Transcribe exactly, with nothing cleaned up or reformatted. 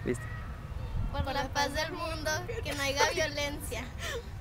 Listo. Por la paz del mundo, que no haya violencia.